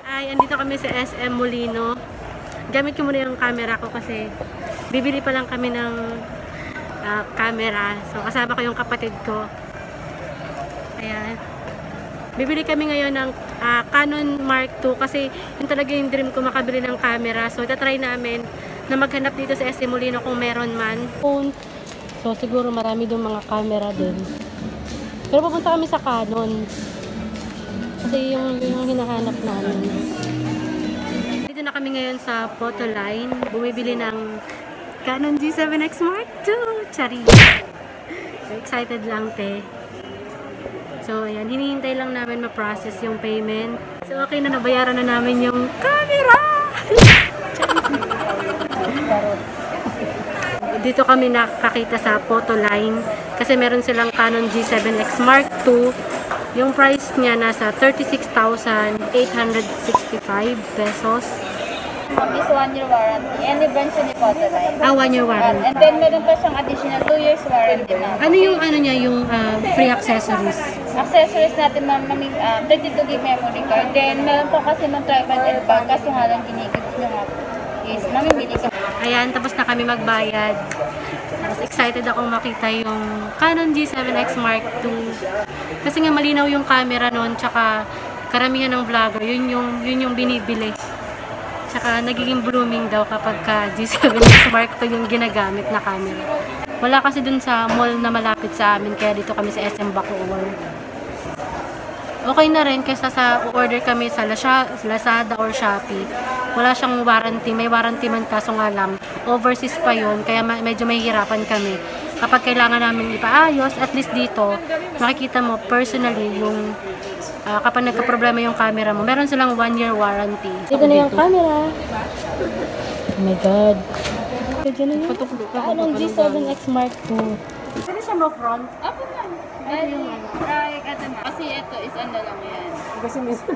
Ay, andito kami sa SM Molino. Gamit ko muna yung camera ko kasi bibili pa lang kami ng camera. So, kasama ko yung kapatid ko. Ayan. Bibili kami ngayon ng Canon Mark II kasi yun talaga yung dream ko, makabili ng camera. So, itatry namin na maghanap dito sa SM Molino kung meron man. So, siguro marami doon mga camera din. Pero pupunta kami sa Canon. Kasi yung hinahanap namin. Dito na kami ngayon sa Photoline. Bumibili ng Canon G7X Mark II. Chari! So, excited lang, te. So, ayan. Hinihintay lang namin ma-process yung payment. So, okay na. Nabayaran na namin yung camera! Dito kami nakakita sa Photoline. Kasi meron silang Canon G7X Mark II. Yung price niya nasa 36,865 pesos. Is 1 year warranty. Any branch ni Photoline. 1 year warranty. And then meron pa siyang additional 2 years warranty na. Ano yung niya, yung free accessories? Accessories natin, ma'am, 32 GB memory card. Then meron pa kasi ng tripod and bag. Kasi nga lang ginigits nyo nga is namimili ka. Ayan, tapos na kami magbayad. Tapos excited akong makita yung Canon G7X Mark II. Kasi nga malinaw yung camera noon, tsaka karamihan ng vlogger, yun yung binibili. Tsaka nagiging blooming daw kapag G7X Mark II yung ginagamit na camera. Wala kasi dun sa mall na malapit sa amin, kaya dito kami sa SM Bacoor. Okay na rin kasi sa order kami sa Lazada or Shopee. Wala siyang warranty. May warranty man kaso nga lang. Overseas pa yun. Kaya medyo mahihirapan kami. Kapag kailangan namin ipaayos, at least dito, makikita mo personally yung kapag nagka-problema yung camera mo. Meron silang 1 year warranty. Dito na yung camera. Oh my God. Dito na yung Canon G7X Mark II. Pwede siya mo front? Apo na. Kasi ito is ano lang yan. Kasi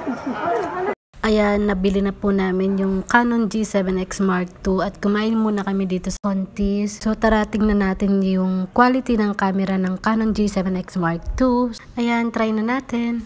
ayan, nabili na po namin yung Canon G7X Mark II at kumain muna kami dito sa Contis. So tara, tingnan natin yung quality ng camera ng Canon G7X Mark II. Ayan, try na natin.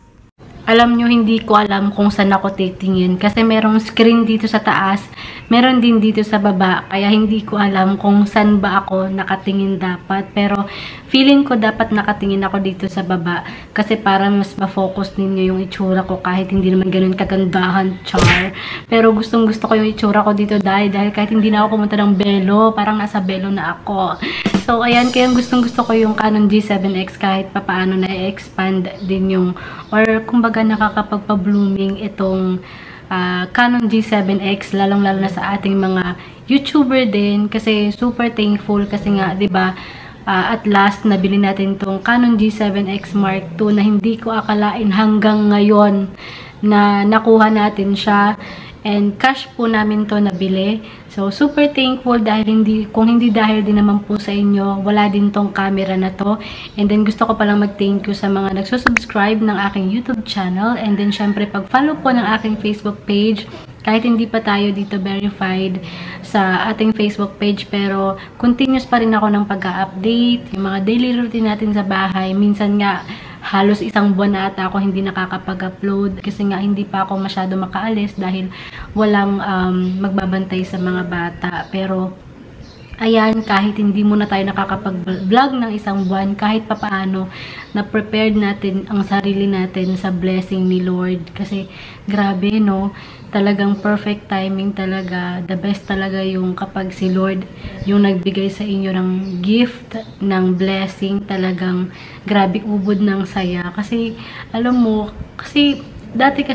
Alam nyo, hindi ko alam kung saan ako titingin kasi merong screen dito sa taas, meron din dito sa baba, kaya hindi ko alam kung saan ba ako nakatingin dapat. Pero feeling ko dapat nakatingin ako dito sa baba kasi para mas ma-focus ninyo yung itsura ko kahit hindi naman ganun kagandahan, char. Pero gustong gusto ko yung itsura ko dito dahil kahit hindi na ako pumunta ng Belo, parang nasa Belo na ako. So ayan, kaya gustong gusto ko yung Canon G7X kahit papaano na-expand din yung, or kumbaga nakakapagpa-blooming itong Canon G7X, lalong-lalo na sa ating mga YouTuber din kasi super thankful kasi nga 'di ba, at last nabili natin tong Canon G7X Mark II na hindi ko akalain hanggang ngayon na nakuha natin siya, and cash po namin to nabili. So super thankful dahil kung hindi dahil din naman po sa inyo, wala din tong camera na to. And then gusto ko palang mag-thank you sa mga nagsusubscribe ng aking YouTube channel, and then syempre pag-follow po ng aking Facebook page. Kahit hindi pa tayo dito verified sa ating Facebook page, pero continuous pa rin ako ng pag-update, yung mga daily routine natin sa bahay. Minsan nga halos isang buwan na ata ako hindi nakakapag-upload kasi nga hindi pa ako masyado makaalis dahil walang magbabantay sa mga bata. Pero ayan, kahit hindi muna tayo nakakapag-vlog ng isang buwan, kahit papaano na-prepared natin ang sarili natin sa blessing ni Lord. Kasi grabe, no? Talagang perfect timing talaga. The best talaga yung kapag si Lord yung nagbigay sa inyo ng gift, ng blessing. Talagang grabe, ubod ng saya. Kasi, alam mo, kasi dati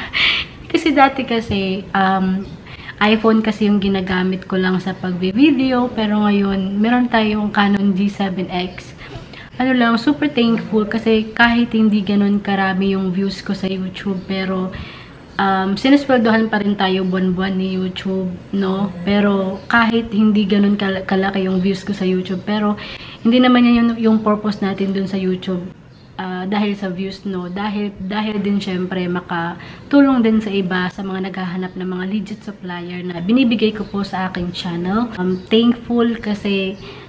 kasi iPhone kasi yung ginagamit ko lang sa pag-video, pero ngayon meron tayong Canon G7X. Ano lang, super thankful kasi kahit hindi ganun karami yung views ko sa YouTube, pero sinesweldohan pa rin tayo buwan-buwan ni YouTube, no? Pero kahit hindi ganun kalaki yung views ko sa YouTube, pero hindi naman yan yung purpose natin dun sa YouTube. Dahil sa views, no? Dahil din syempre makatulong din sa iba, sa mga naghahanap ng mga legit supplier na binibigay ko po sa aking channel. Thankful kasi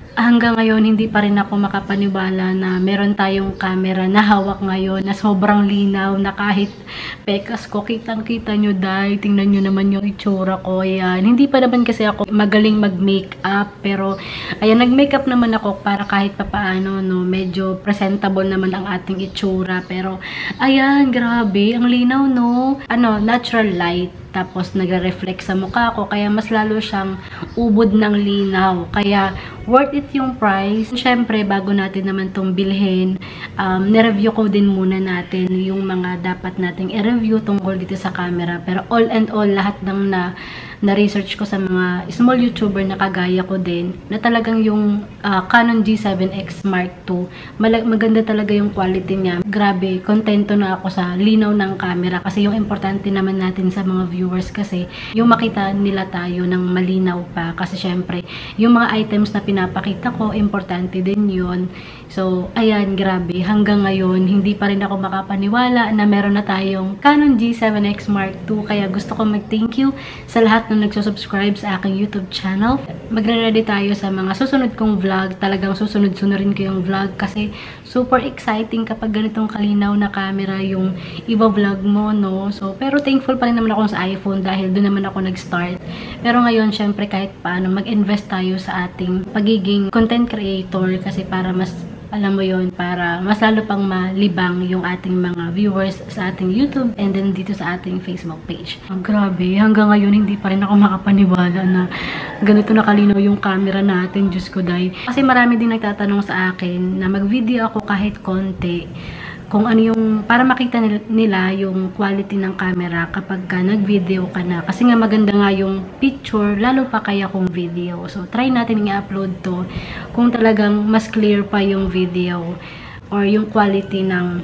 hanggang ngayon hindi pa rin ako makapaniwala na meron tayong camera na hawak ngayon na sobrang linaw na kahit pekas ko, kitang-kita nyo dahil tingnan nyo naman yung itsura ko. Ayan. Hindi pa naman kasi ako magaling mag-makeup, pero ayan, nag-makeup naman ako para kahit papaano, no, medyo presentable naman ang ating itsura. Pero ayan, grabe, ang linaw, no? Natural light. Tapos nagre-reflect sa mukha ko, kaya mas lalo siyang ubod ng linaw. Kaya worth it yung price. Syempre, bago natin naman itong bilhin, nireview ko din muna natin yung mga dapat nating i-review tungkol dito sa camera. Pero all and all, lahat ng na-research ko sa mga small YouTuber na kagaya ko din, na talagang yung Canon G7X Mark II, maganda talaga yung quality niya. Grabe, kontento na ako sa linaw ng camera kasi yung importante naman natin sa mga viewers kasi yung makita nila tayo ng malinaw pa kasi syempre yung mga items na pinapakita ko importante din yun. So ayan, grabe, hanggang ngayon hindi pa rin ako makapaniwala na meron na tayong Canon G7X Mark II. Kaya gusto ko mag-thank you sa lahat na nagsusubscribe sa aking YouTube channel. Magre-ready tayo sa mga susunod kong vlog. Talagang susunod-sunurin ko yung vlog kasi super exciting kapag ganitong kalinaw na camera yung iba-vlog mo, no? So pero thankful pa rin naman ako sa iPhone dahil doon naman ako nag-start. Pero ngayon, syempre, kahit paano, mag-invest tayo sa ating pagiging content creator kasi para mas, alam mo yon, para mas lalo pang malibang yung ating mga viewers sa ating YouTube and then dito sa ating Facebook page. Grabe, hanggang ngayon hindi pa rin ako makapaniwala na ganito na kalinaw yung camera natin, Diyos ko dahil. Kasi marami din nagtatanong sa akin na mag-video ako kahit konti, kung ano yung, para makita nila yung quality ng camera kapag nag-video ka na. Kasi nga maganda nga yung picture, lalo pa kaya kung video. So, try natin i-upload to kung talagang mas clear pa yung video or yung quality ng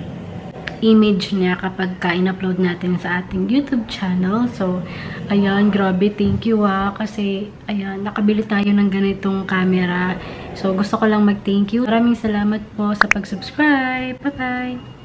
image niya kapag in-upload natin sa ating YouTube channel. So, ayan, grabe, thank you kasi, ayan, nakabili tayo ng ganitong camera. So, gusto ko lang mag-thank you. Maraming salamat po sa pag-subscribe. Bye-bye!